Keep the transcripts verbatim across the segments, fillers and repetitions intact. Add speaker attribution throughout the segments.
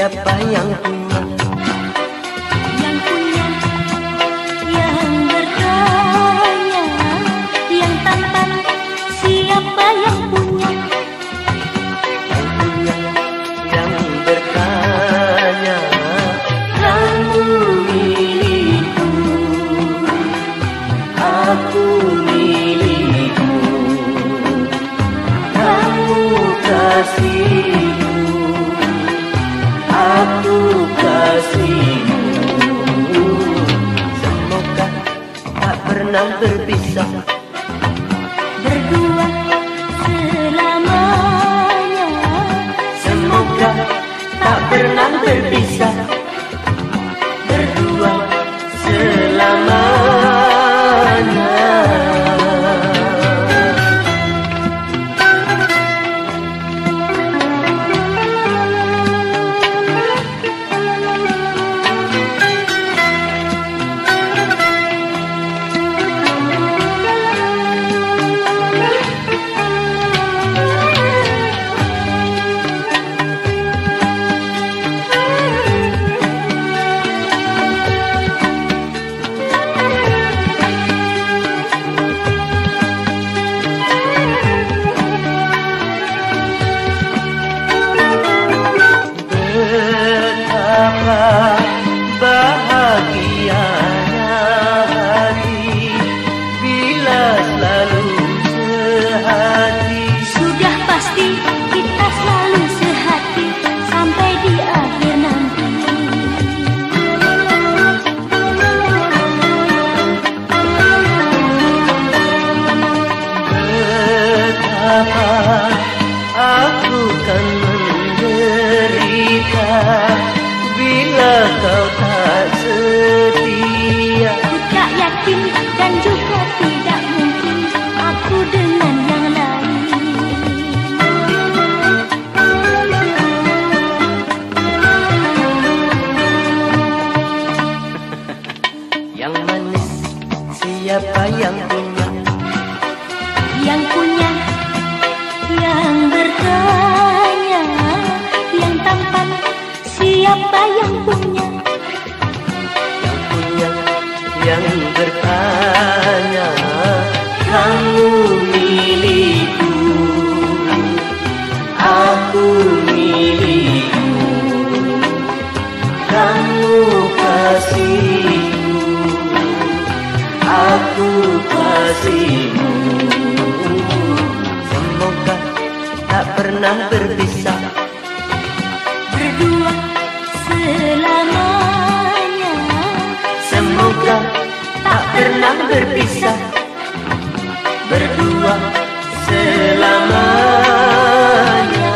Speaker 1: siapa yang punya?
Speaker 2: Yang punya, yang bertanya, yang tampan, siapa yang punya?
Speaker 1: Yang punya, yang bertanya, kamu milikku, aku milikmu, kamu kasihku, aku kasihmu. Semoga tak pernah berpisah,
Speaker 2: Berdua selamanya.
Speaker 1: semoga tak pernah berpisah, berdua selamanya. Betapa bahagianya hati bila selalu sehati.
Speaker 2: Sudah pasti kita selalu sehati sampai di akhir nanti.
Speaker 1: Betapa aku kan menderita bila kau tak setia.
Speaker 2: Aku tak yakin dan juga tidak mungkin aku dengan yang lain.
Speaker 1: Yang manis siapa yang punya?
Speaker 2: Yang punya, yang bertanya, yang tampan, siapa yang punya?
Speaker 1: Yang punya, yang bertanya, kamu milikku, aku milikmu, kamu kasihku, aku kasihmu. Semoga tak pernah berpisah,
Speaker 2: Berdua selamanya.
Speaker 1: semoga tak pernah berpisah, berdua selamanya.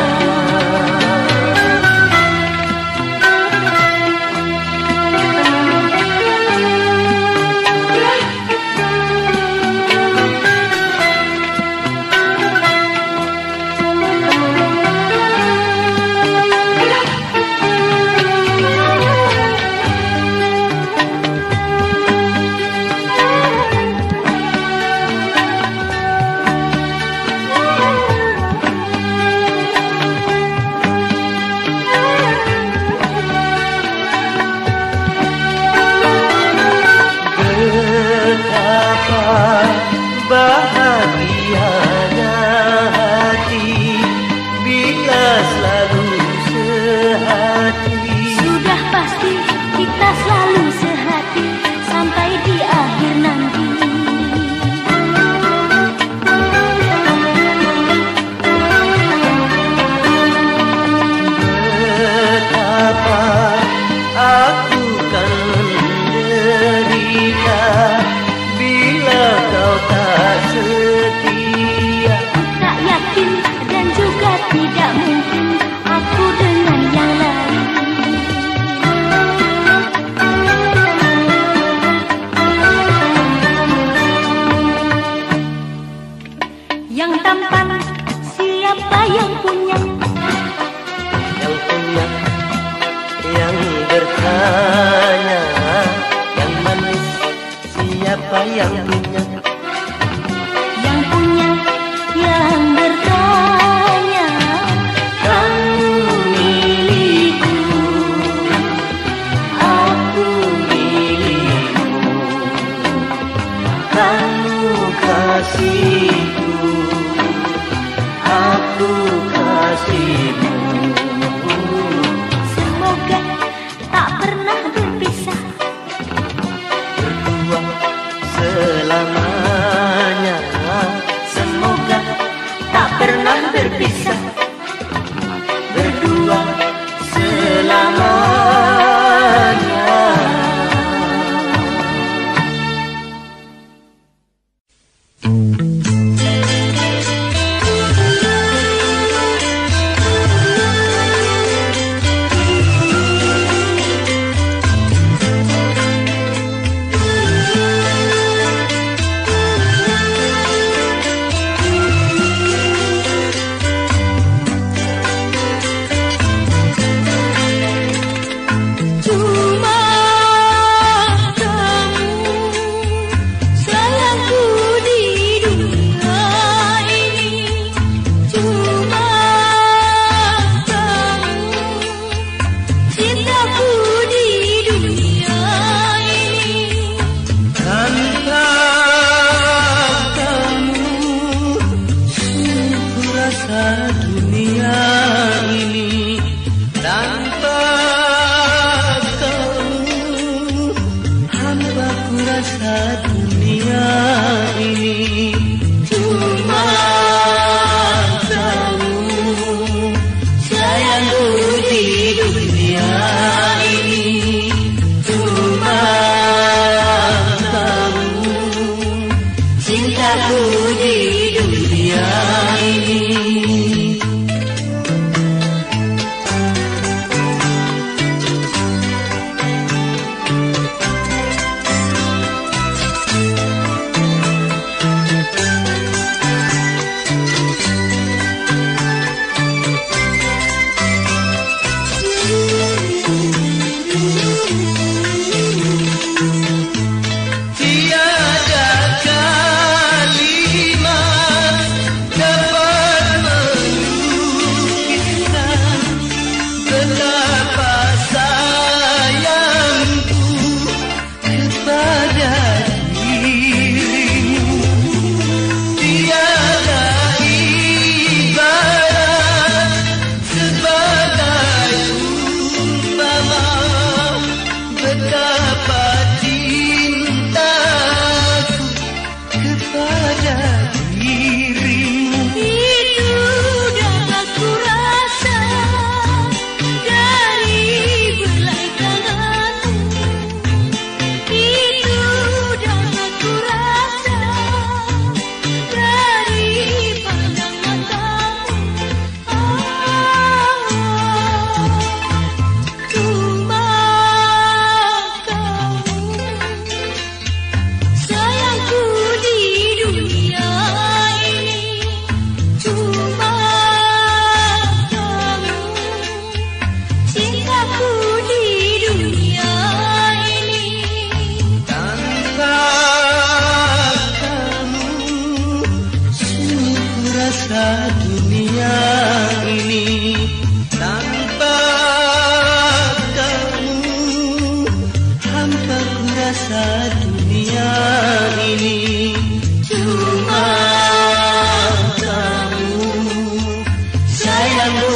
Speaker 1: Betapa bahagianya hati bila selalu sehati.
Speaker 2: Sudah pasti kita selalu sehati sampai di akhir nanti.
Speaker 1: Betapa aku kan menderita bila kau tak setia.
Speaker 2: Tak yakin dan juga tidak mungkin aku dengan yang lain. Yang tampan, siapa yang punya?
Speaker 1: Yang punya, yang bertanya, yang manis siapa yang punya?
Speaker 2: Yang punya, yang bertanya,
Speaker 1: Kamu milik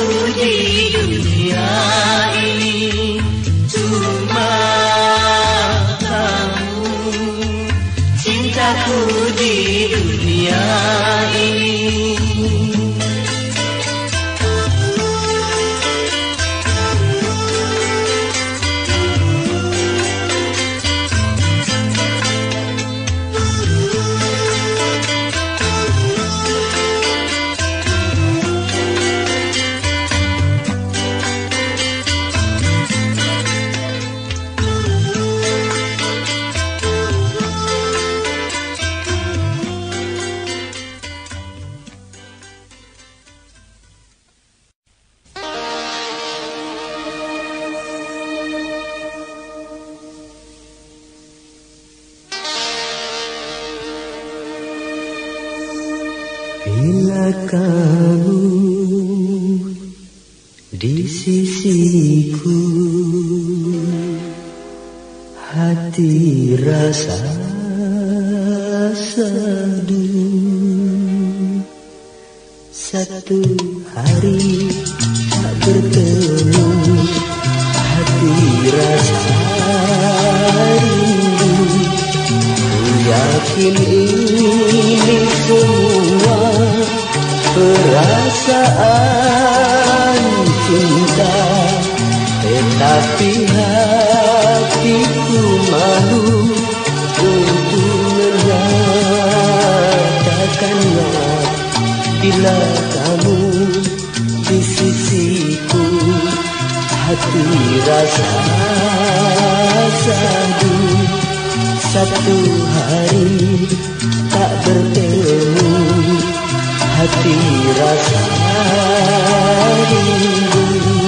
Speaker 1: di dunia ini cuma kamu, cintaku di dunia ini.
Speaker 3: Bila kamu di sisiku, hati rasa seduh. Satu hari tak bertemu, hati rasa rindu. Ku yakin ini semua perasaan cinta, tetapi hatiku malu untuk menyatakannya. Bila kamu di sisiku, hati rasa sadu. Satu hari tak bertemu, hati rasa rindu.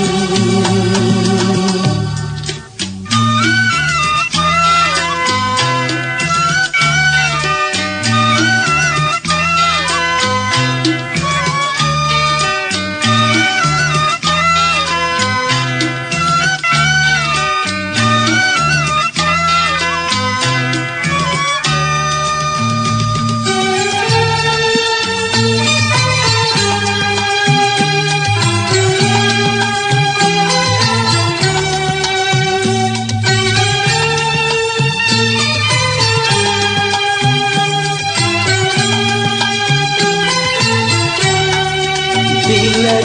Speaker 3: Bila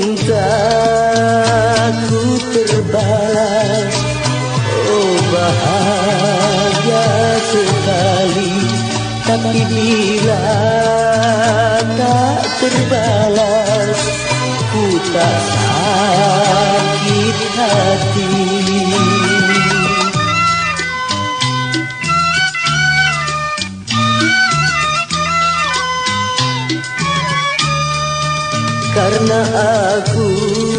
Speaker 3: cintaku terbalas, oh bahagia sekali. Tapi bila tak terbalas, ku tak sakit hati. Karena aku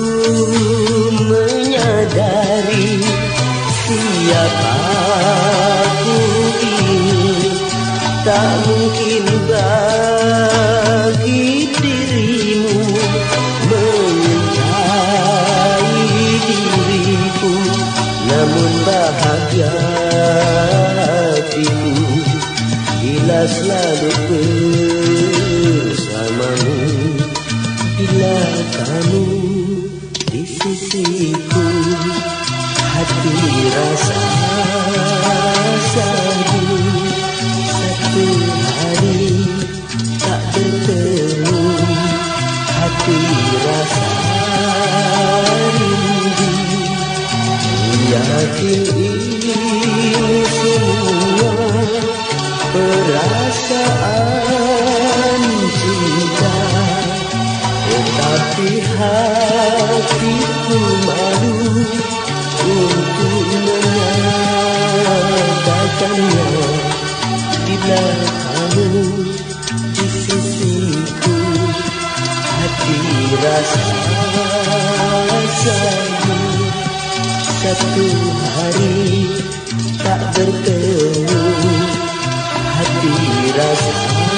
Speaker 3: menyadari siapa aku ini, tak mungkin bagi dirimu menyintai diriku. Namun bahagia hatiku bila selalu bersamamu. Bila kamu di sisiku, hati rasa sadu. Satu hari tak bertemu, hati rasa rindu. Yakin ini semua perasaan cinta, tetapi hatiku malu untuk menyatakannya. Bila kamu di sisiku, hati rasa sadu. Satu hari tak bertemu, hati rasa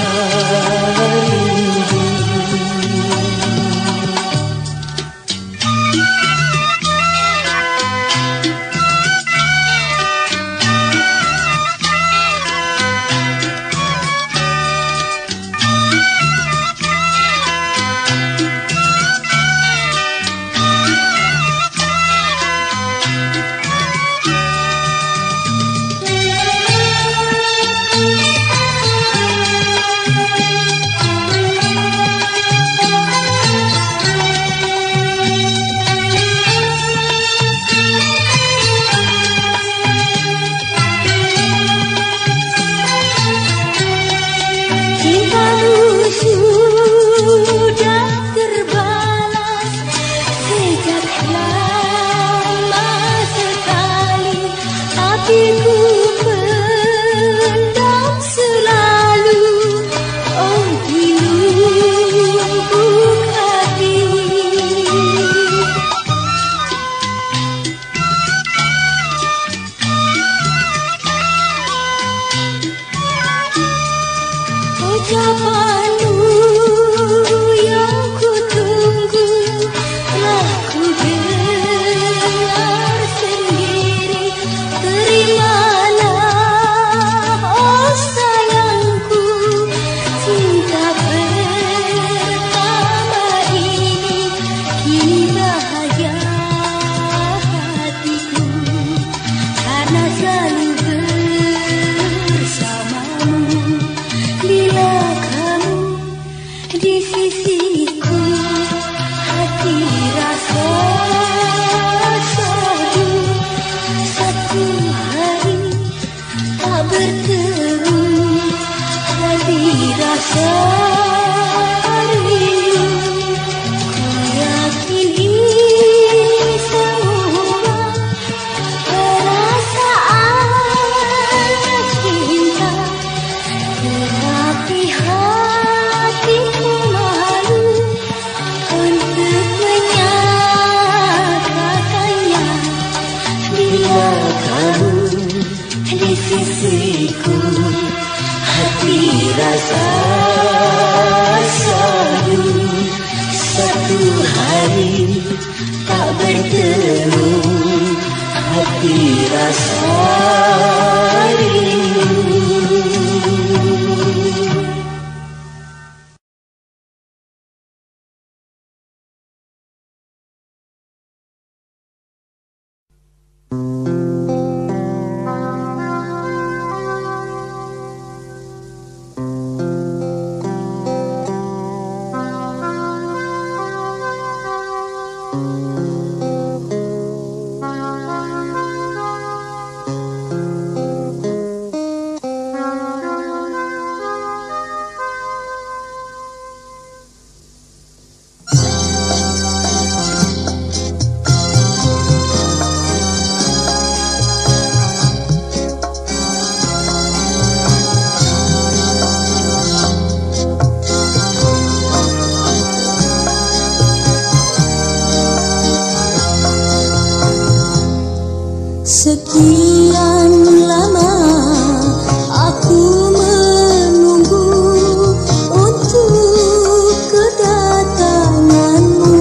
Speaker 3: rindu.
Speaker 2: hatiku pendam selalu, oh di lubuk hati. Ucapanmu yang ku tunggu telah ku dengar sendiri. Terimalah, oh sayangku, cinta pertama ini. Kini bahagia hatiku karena selalu bersamamu. Bila kamu di sisiku, hati rasa syahdu. Satu hari tak bertemu, hati rasa rindu. Ku yakin ini semua perasaan cinta, tetapi hatiku malu untuk menyatakannya. Bila kamu di sisiku, hati rasa syahdu. Satu hari tak bertemu, hati rasa rindu.
Speaker 4: Sekian lama aku menunggu untuk kedatanganmu.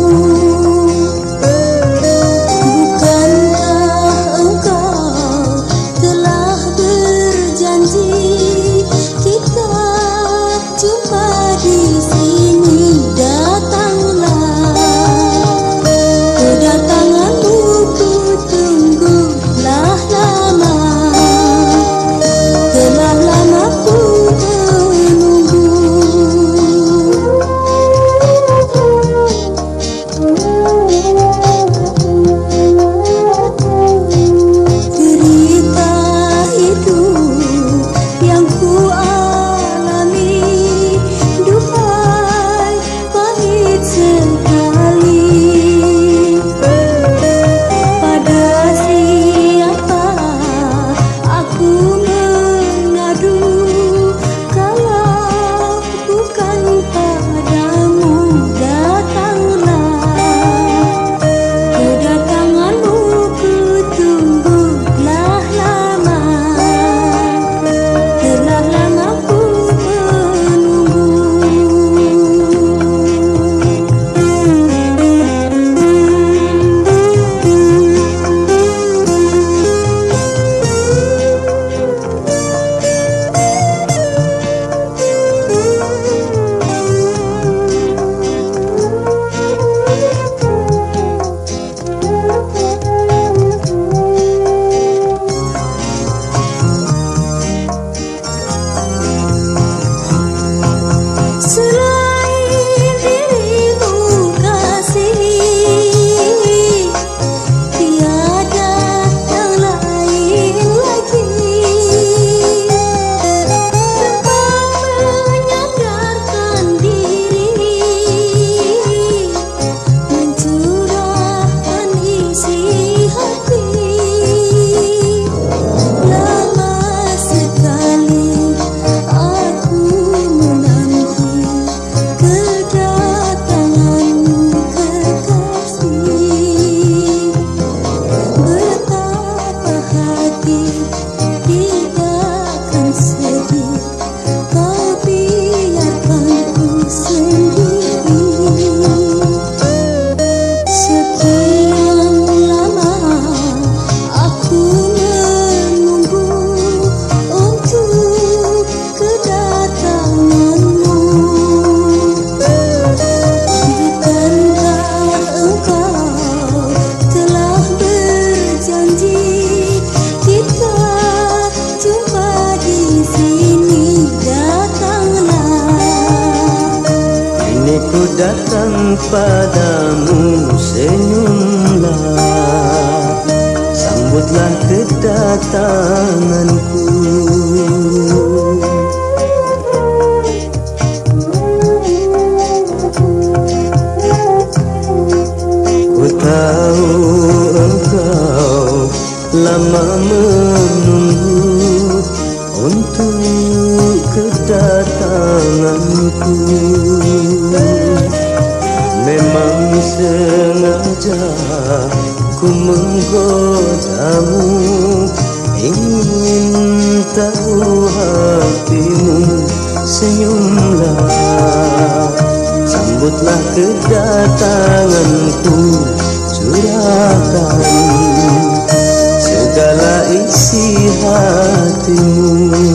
Speaker 4: Bukankah engkau telah berjanji kita jumpa di sini? Datanglah, kedatanganmu ku tunggu lama. Telah lama ku menunggu. Cerita itu yang ku alami, duhai pahit sekali. Pada siapa aku mengadu kalau bukan padamu? Datanglah,
Speaker 3: datang padamu, senyumlah, sambutlah kedatanganku. Ku tahu engkau lama menunggu untuk kedatanganku. Memang sengaja ku menggodamu, ingin tahu hatimu, senyumlah, sambutlah kedatanganku, curahkan segala isi hatimu.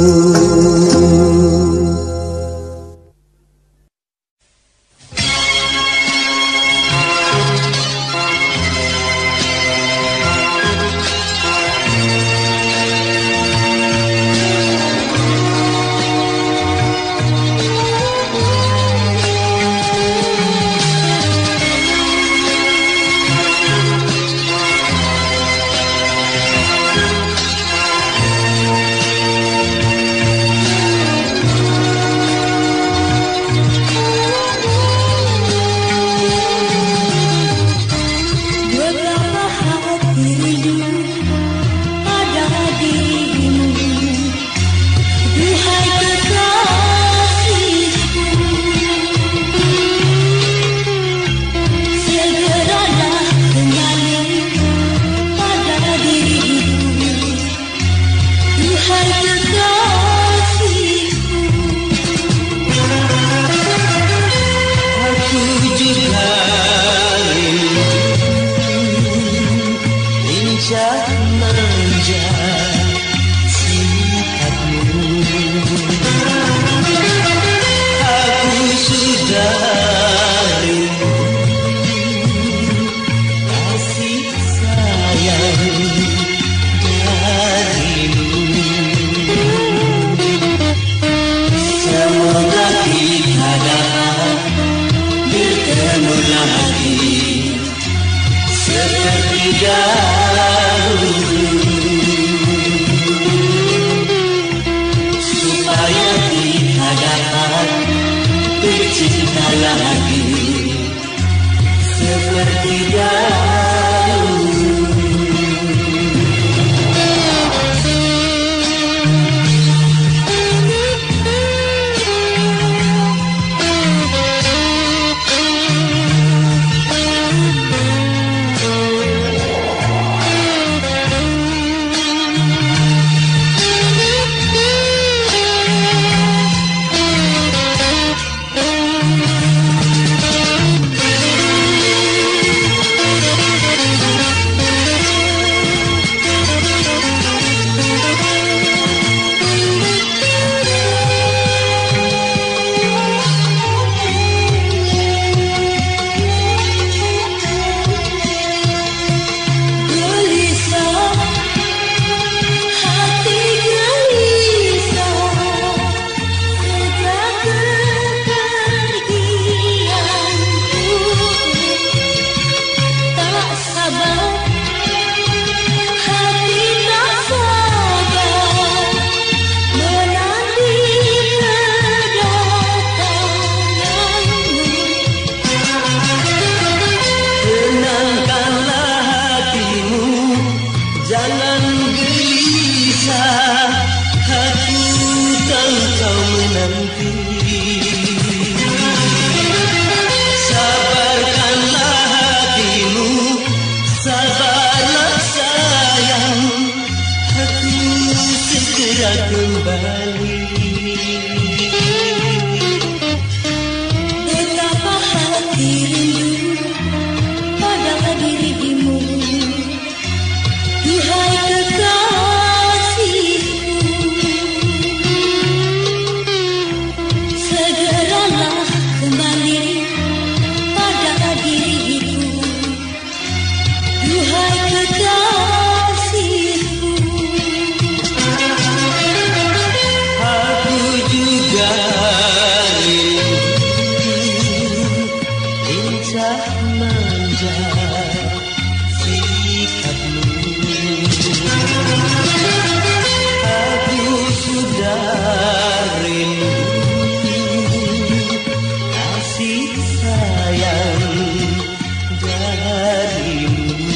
Speaker 1: darimu.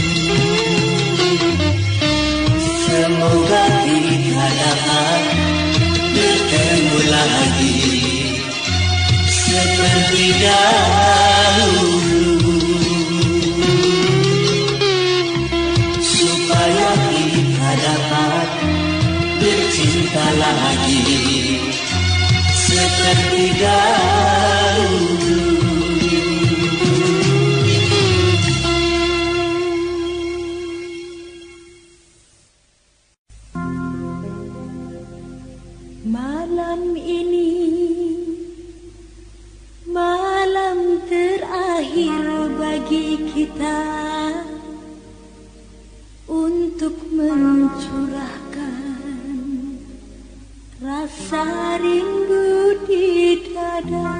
Speaker 1: Semoga kita dapat bertemu lagi seperti dahulu, supaya kita dapat bercinta lagi seperti dahulu.
Speaker 4: Malam ini malam terakhir bagi kita untuk mencurahkan rasa rindu di dada.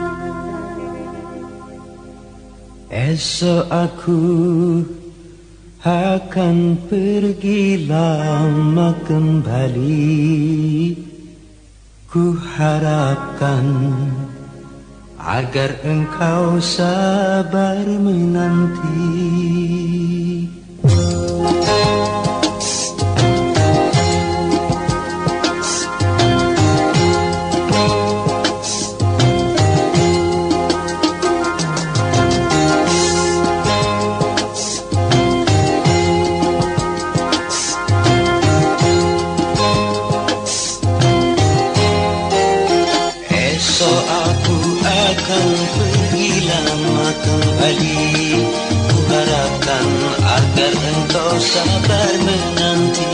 Speaker 3: Esok aku akan pergi lama kembali. Ku harapkan agar engkau sabar menanti. Ku harapkan agar engkau sabar menanti.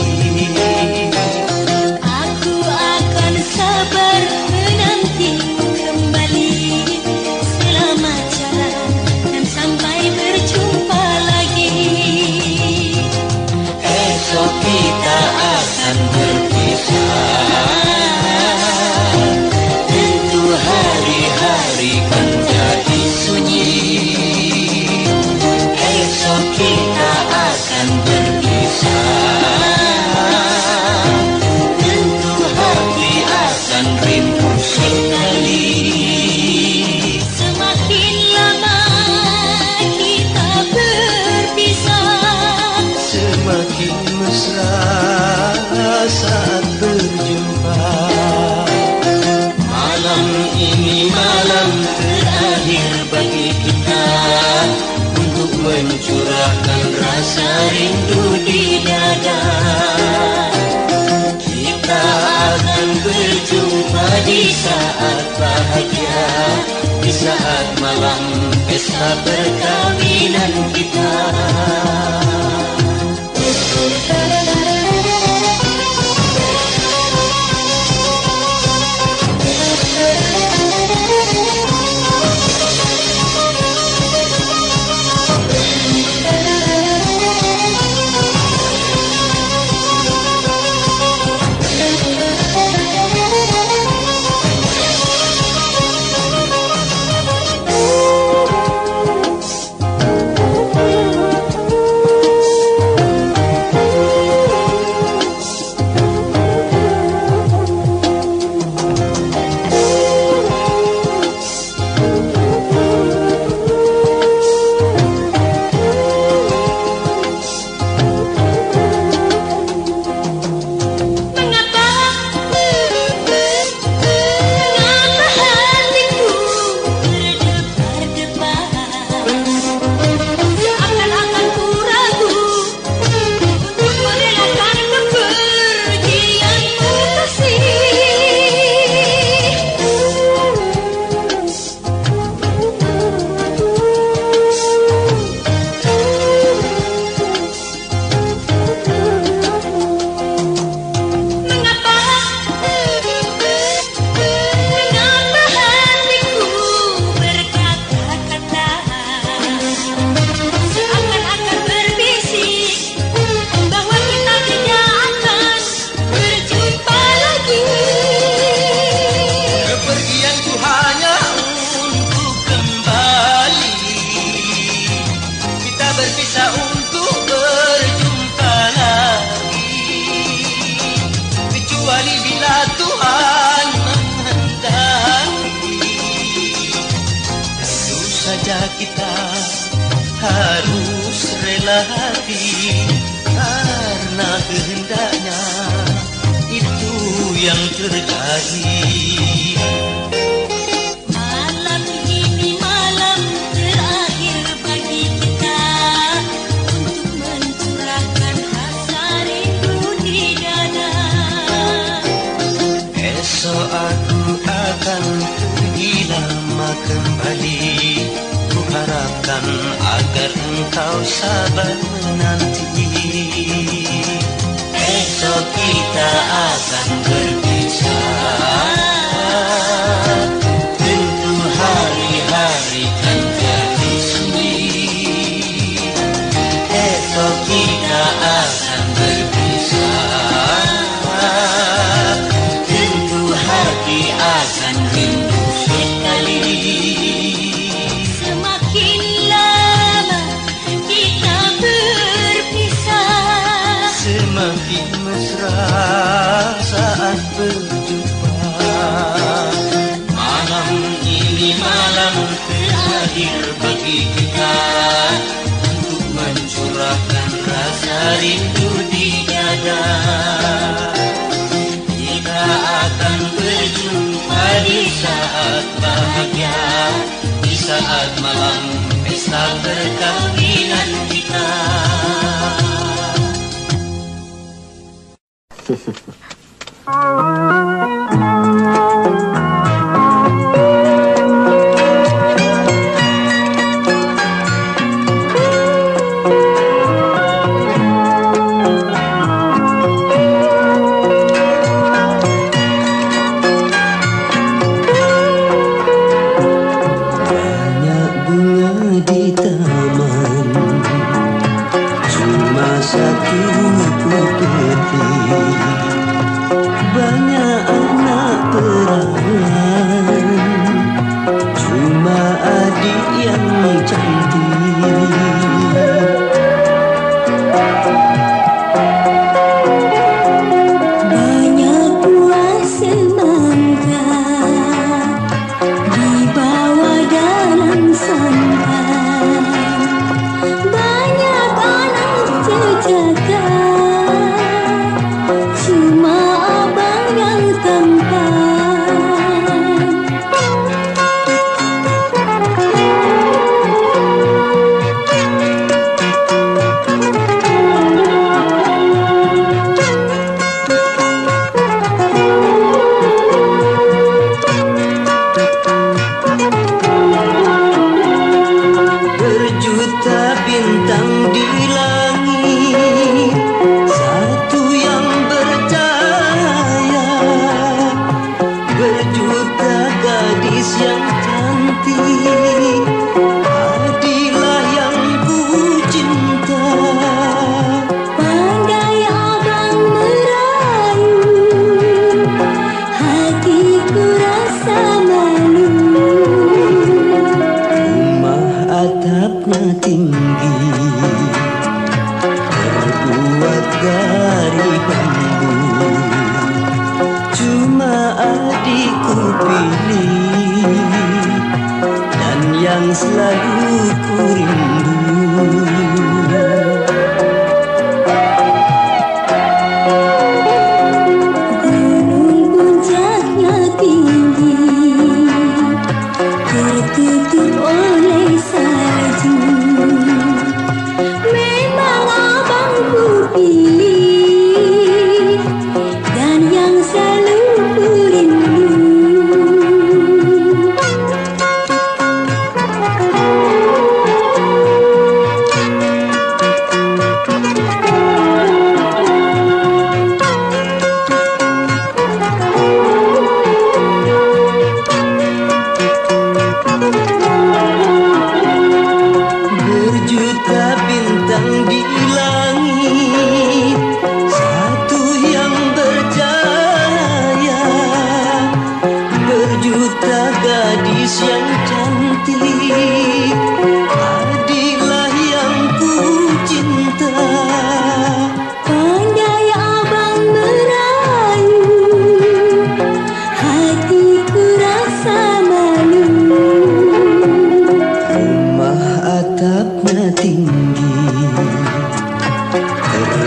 Speaker 4: Aku akan sabar menanti kembali selamat jalan dan sampai berjumpa lagi.
Speaker 1: Esok kita akan berpisah, tentu hari-hari kan jadi sunyi. Kita akan berpisah, tentu hati akan rindu sekali.
Speaker 4: Semakin lama kita berpisah,
Speaker 3: Semakin mesra saat berjumpa.
Speaker 1: Malam ini malam terakhir bagi kita untuk mencurahkan rasa rindu di dada. Kita akan berjumpa di saat bahagia, di saat malam pesta perkawinan kita.
Speaker 4: oh
Speaker 3: Tenanglah hati, karena kehendaknya itu yang terjadi.
Speaker 4: Malam ini malam terakhir bagi kita untuk mencurahkan rasa rindu di dada.
Speaker 3: Esok aku akan pergi lama kembali. Ku harapkan agar engkau sabar menanti. Esok kita akan berpisah. Tentu hari-hari kan jadi sunyi. Esok kita akan berpisah. Tentu hati akan rindu sekali.
Speaker 4: Semakin lama kita berpisah,
Speaker 3: Semakin mesra saat berjumpa. Malam ini malam terakhir bagi kita untuk mencurahkan rasa rindu di dada. Kita akan berjumpa di saat bahagia, di saat malam pesta perkawinan kita. Banyak bunga di taman, cuma satu putih. Banyak anak perawan, cuma adik yang cantik.
Speaker 4: banyak buah semangka dibawa dalam sampan. Banyak anak jejaka, cuma abang yang tampan.
Speaker 3: Berjuta bintang di langit, satu yang bercahaya. Berjuta gadis yang cantik, hadilah yang ku cinta.
Speaker 4: Pandai abang merayu, hatiku rasa malu.
Speaker 3: Rumah atapnya tinggi, terbuat dari bambu. Cuma adikku pilih, dan yang selalu ku rindu.
Speaker 4: Gunung puncaknya tinggi, tertutup oleh salju. Memang abang ku pilih, dan yang selalu ku rindu.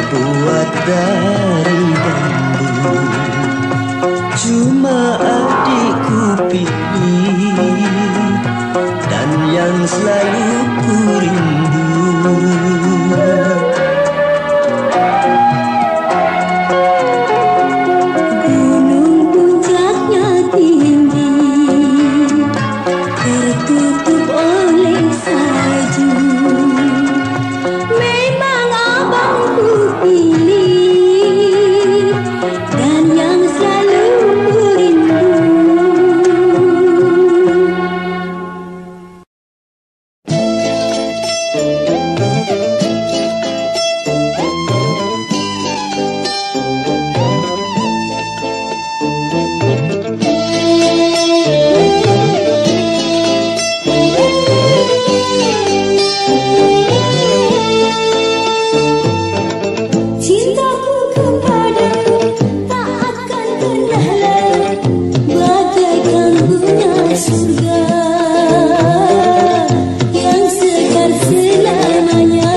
Speaker 3: terbuat dari bambu. Cuma adikku pilih dan yang selalu ku rindu.
Speaker 4: Gunung puncaknya tinggi, tertutup oleh salju. Memang abangku pilih dan yang selalu ku rindu. Cintaku kepadamu tak akan pernah lalu, bagaikan bunga surga yang segar selamanya.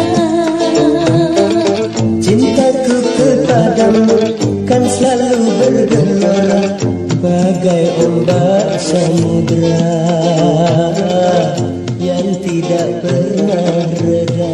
Speaker 3: Cintaku kepadamu kan selalu bergelora bagai ombak samudra yang tidak pernah reda.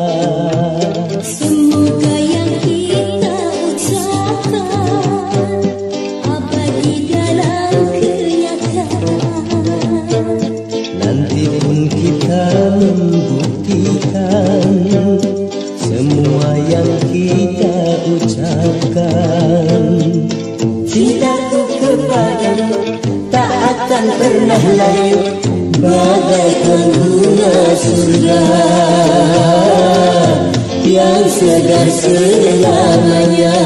Speaker 4: Semoga yang kita ucapkan abadi dalam kenyataan.
Speaker 3: Nanti pun kita membuktikan semua yang kita ucapkan. Cintaku kepadamu tak akan pernah layu bagaikan bunga surga yang segar selamanya.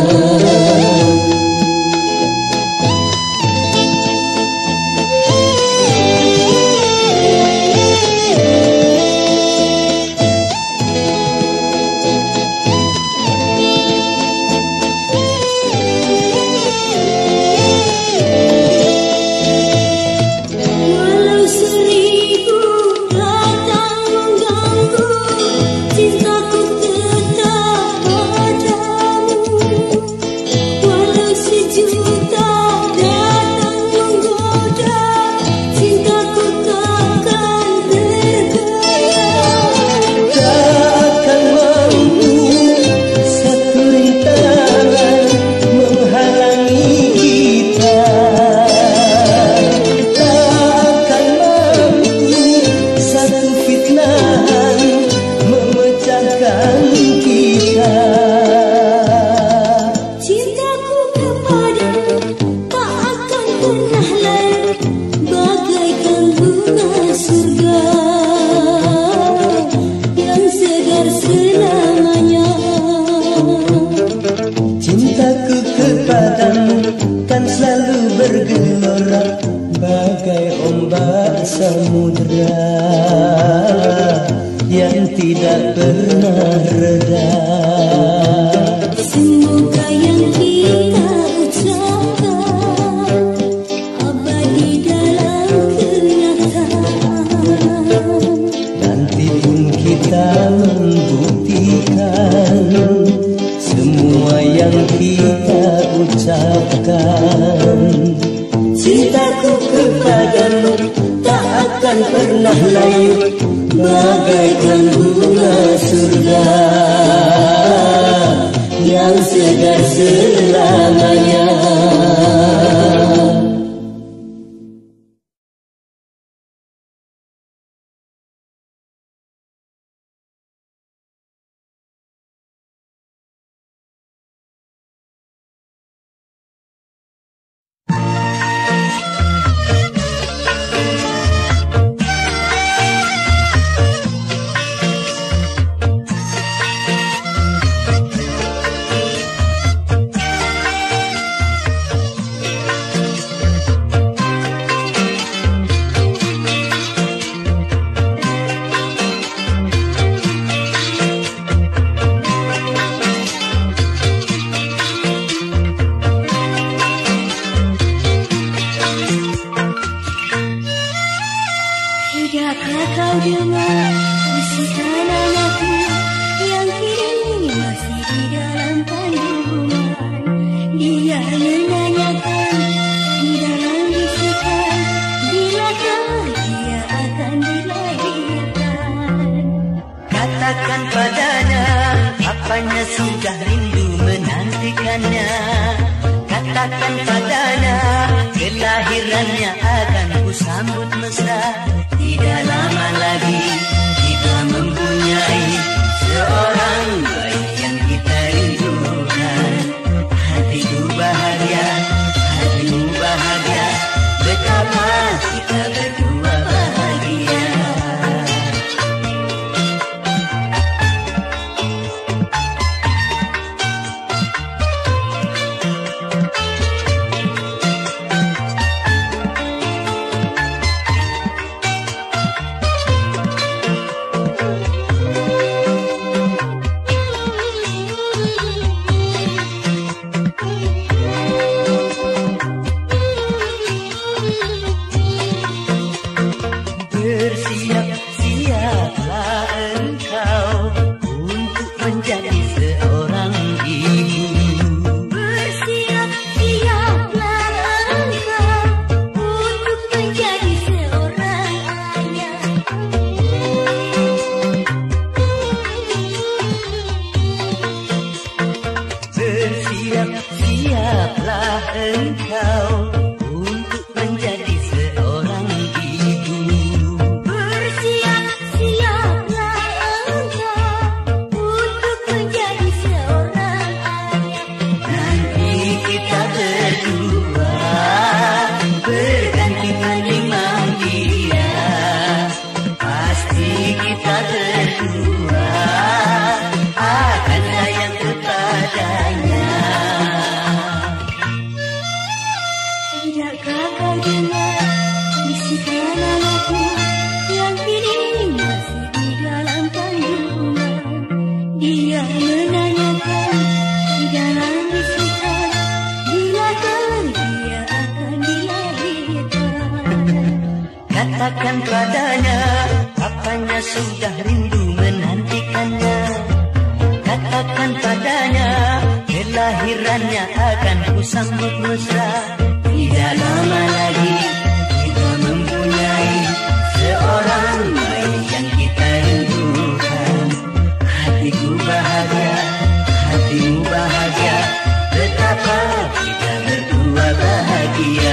Speaker 4: Walau seribu datang mengganggu, cintaku tetap padamu. Walau sejuta datang menggoda, cintaku takkan tergoyah.
Speaker 3: Tak akan mampu satu rintangan menghalangi kita. Tak akan mampu satu fitnahan memecahkan kita.
Speaker 4: Cintaku kepadamu tak akan pernah layu bagaikan bunga surga yang segar selamanya.
Speaker 3: Cintaku kepadamu kan selalu bergelora bagai ombak samudra yang tidak pernah reda.
Speaker 4: Semoga yang kita ucapkan abadi dalam kenyataan.
Speaker 3: Nanti pun kita membuktikan semua yang kita ucapkan. Cintaku kepadamu tak akan pernah layu bagaikan bunga surga yang segar selamanya. Apanya sudah rindu menantikannya. Katakan padanya, kelahirannya akan kusambut mesra. Tidak lama lagi kita mempunyai seorang bayi yang kita rindukan. Hatiku bahagia, hatimu bahagia, betapa kita berdua bahagia. Siaplah engkau untuk menjadi seorang ibu.
Speaker 2: Bersiap-siaplah engkau untuk menjadi seorang ayah.
Speaker 3: Nanti kita berdua berganti menimang dia. Pasti kita berdua akan sayang kepadanya.
Speaker 2: Tidakkah kau dengar bisikan anakku yang kini masih di dalam kandungan? Dia menanyakan di dalam bisikan, bila kelak dia akan dilahirkan.
Speaker 3: Katakan padanya, apanya sudah rindu menantikannya. Katakan padanya, kelahirannya akan kusambut mesra. Tidak lama lagi kita mempunyai seorang bayi yang kita rindukan. Hatiku bahagia, hatimu bahagia, betapa kita berdua bahagia.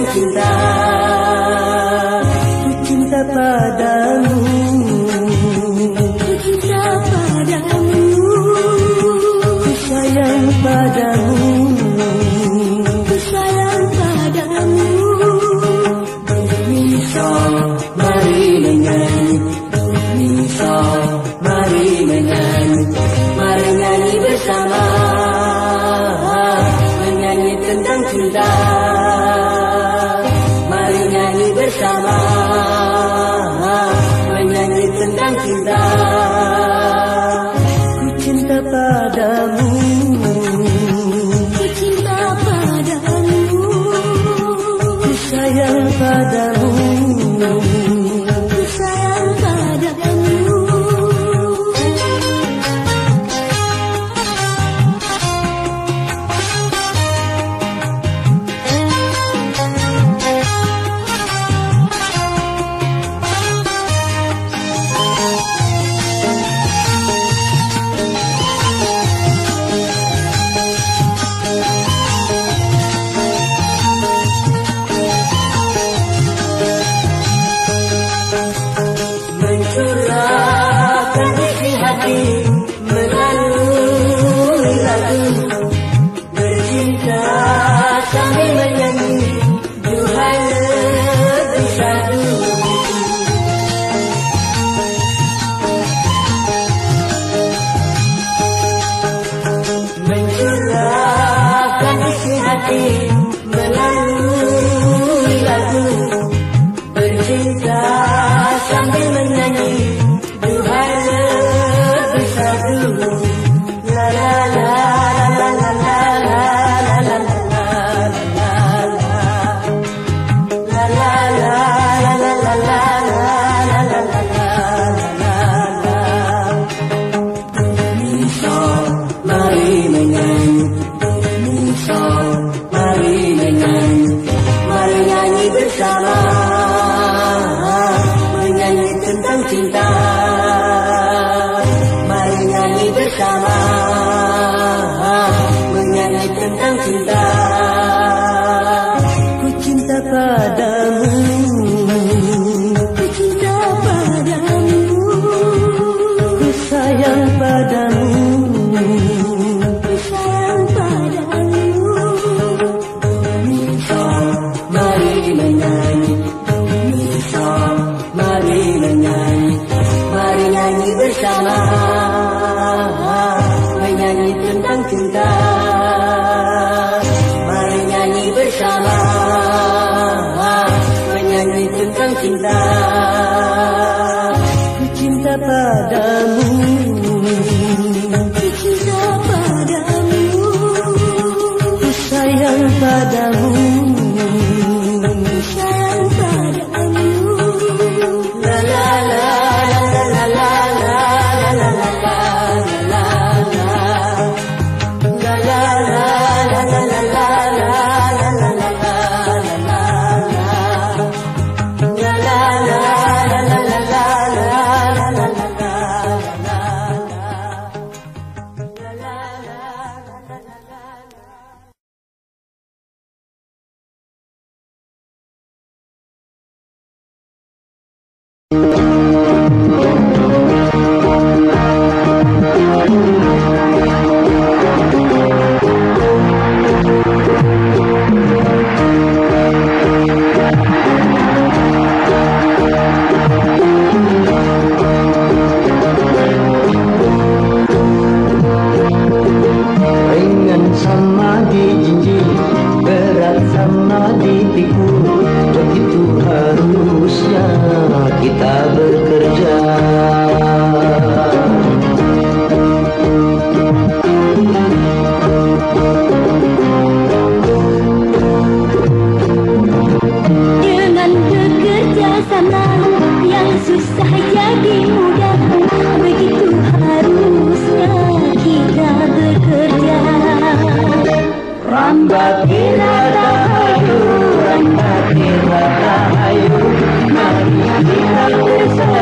Speaker 3: cinta. Ku cinta padamu, ku cinta padamu, ku sayang padamu, ku sayang padamu. Nisa, mari menyanyi, Nisa, mari menyanyi, mari nyanyi bersama, menyanyi tentang cinta. Mari nyanyi bersama, menyanyi tentang cinta. Ku cinta padamu, ku cinta padamu, ku sayang padamu, ku sayang padamu. Mencurahkan isi hati melalui lagu, bercinta sambil menyanyi, duhai lebih satu. Mencurahkan isi hati melalui lagu, bercinta sambil menyanyi, duhai lebih satu. La la la la la la la la la la la la la la la. Nisa, mari menyanyi, Nisa, mari menyanyi, mari nyanyi bersama, menyanyi tentang cinta. Mari nyanyi bersama, menyanyi tentang cinta. Ku cinta padamu, ku cinta padamu, ku sayang padamu, ku sayang padamu. Nisa, mari menyanyi, Nisa, mari menyanyi, mari nyanyi bersama, menyanyi tentang cinta. Mari nyanyi bersama, menyanyi tentang cinta. Ku cinta padamu, ku cinta padamu, ku sayang padamu, ku sayang padamu. La la la la la la la la la la la la la la la Rambat kira rahayu, rambat kira rahayu, mari kita bersama.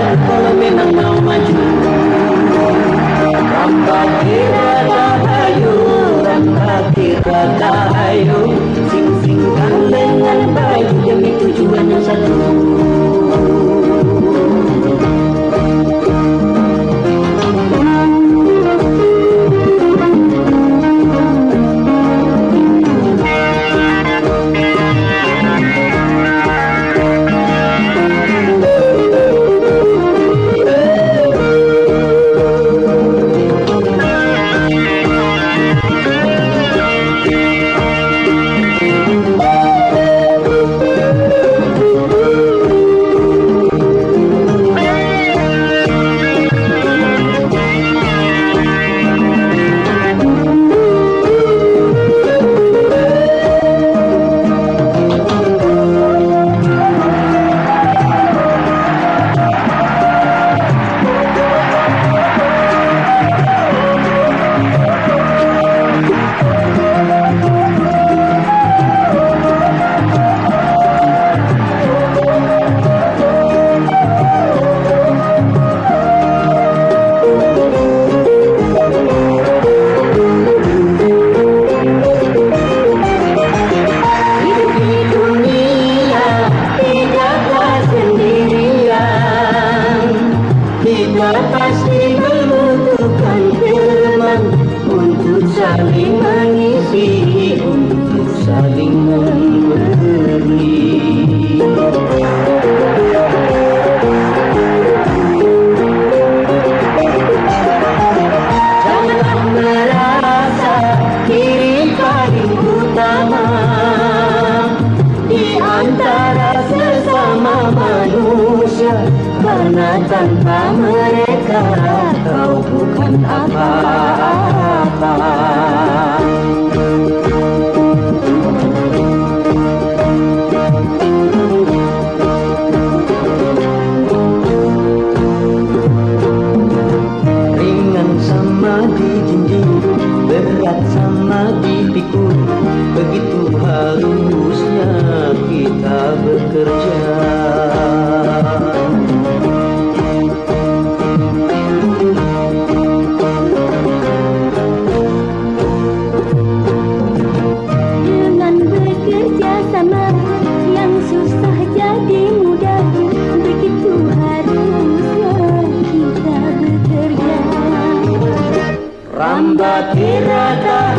Speaker 1: Karena tanpa mereka kau bukan apa-apa.
Speaker 3: Ringan sama dijinjing, berat sama dipikul, begitu harusnya kita bekerja.
Speaker 2: Dengan bekerja sama, yang susah jadi mudah, begitu harusnya kita bekerja.
Speaker 1: Ramba tirata